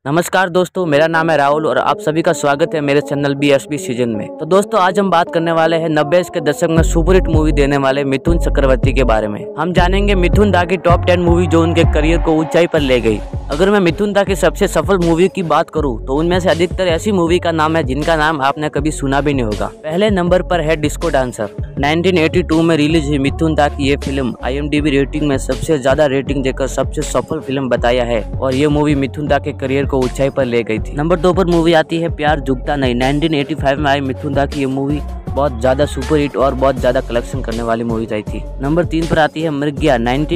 नमस्कार दोस्तों, मेरा नाम है राहुल और आप सभी का स्वागत है मेरे चैनल BSB सीजन में। तो दोस्तों आज हम बात करने वाले हैं 90 के दशक में सुपरहिट मूवी देने वाले मिथुन चक्रवर्ती के बारे में। हम जानेंगे मिथुन दा की टॉप 10 मूवी जो उनके करियर को ऊंचाई पर ले गई। अगर मैं मिथुन दा की सबसे सफल मूवी की बात करूं तो उनमें से अधिकतर ऐसी मूवी का नाम है जिनका नाम आपने कभी सुना भी नहीं होगा। पहले नंबर पर है डिस्को डांसर। 1982 में रिलीज हुई मिथुन दा की ये फिल्म IMDb रेटिंग में सबसे ज्यादा रेटिंग देकर सबसे सफल फिल्म बताया है और ये मूवी मिथुन दा के करियर को ऊंचाई पर ले गई थी। नंबर 2 पर मूवी आती है प्यार झुकता नहीं। 1985 में आई मिथुन दा की ये मूवी बहुत ज्यादा सुपरहिट और बहुत ज्यादा कलेक्शन करने वाली मूवी आई थी। नंबर 3 पर आती है मृग्या।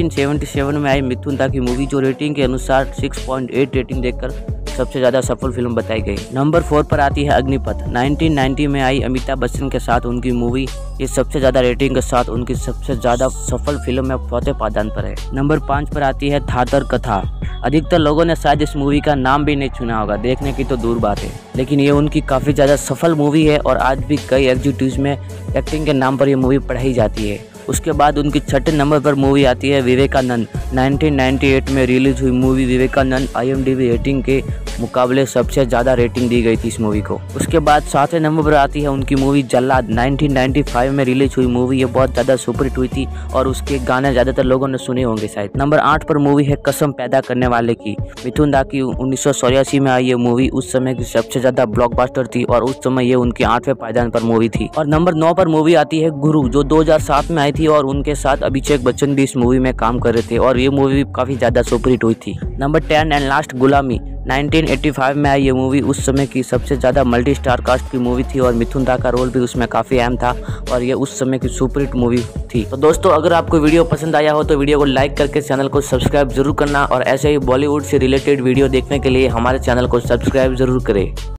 1977 में आई मिथुन दा की मूवी जो रेटिंग के अनुसार 6.8 रेटिंग देकर सबसे ज्यादा सफल फिल्म बताई गई। नंबर 4 पर आती है अग्निपथ। 1990 में आई अमिताभ बच्चन के साथ उनकी मूवी, ये सबसे ज्यादा रेटिंग के साथ उनकी सबसे ज्यादा सफल फिल्म में चौथे पायदान पर है। नंबर 5 पर आती है थातर कथा। अधिकतर लोगों ने शायद इस मूवी का नाम भी नहीं सुना होगा, देखने की तो दूर बात है, लेकिन ये उनकी काफी ज्यादा सफल मूवी है और आज भी कई एग्जीक्यूटिव्स में एक्टिंग के नाम पर ये मूवी पढ़ाई जाती है। उसके बाद उनकी छठे नंबर पर मूवी आती है विवेकानंद। 1998 में रिलीज हुई मूवी विवेकानंद IMDb रेटिंग के मुकाबले सबसे ज्यादा रेटिंग दी गई थी इस मूवी को। उसके बाद सातवें नंबर पर आती है उनकी मूवी जल्लाद। 1995 में रिलीज हुई मूवी, ये बहुत ज्यादा सुपरहिट हुई थी और उसके गाने ज्यादातर लोगों ने सुने होंगे शायद। नंबर 8 पर मूवी है कसम पैदा करने वाले की। मिथुन दा की 1984 में आई ये मूवी उस समय की सबसे ज्यादा ब्लॉकबस्टर थी और उस समय ये उनके 8वें पायदान पर मूवी थी। और नंबर 9 पर मूवी आती है गुरु जो 2007 में आई थी और उनके साथ अभिषेक बच्चन भी इस मूवी में काम कर रहे थे और ये मूवी भी काफी ज्यादा सुपरहिट हुई थी। नंबर 10 एंड लास्ट गुलामी। 1985 में आई ये मूवी उस समय की सबसे ज्यादा मल्टी स्टार कास्ट की मूवी थी और मिथुन दा का रोल भी उसमें काफी अहम था और ये उस समय की सुपरहिट मूवी थी। तो दोस्तों अगर आपको वीडियो पसंद आया हो तो वीडियो को लाइक करके चैनल को सब्सक्राइब जरूर करना और ऐसे ही बॉलीवुड से रिलेटेड वीडियो देखने के लिए हमारे चैनल को सब्सक्राइब जरूर करें।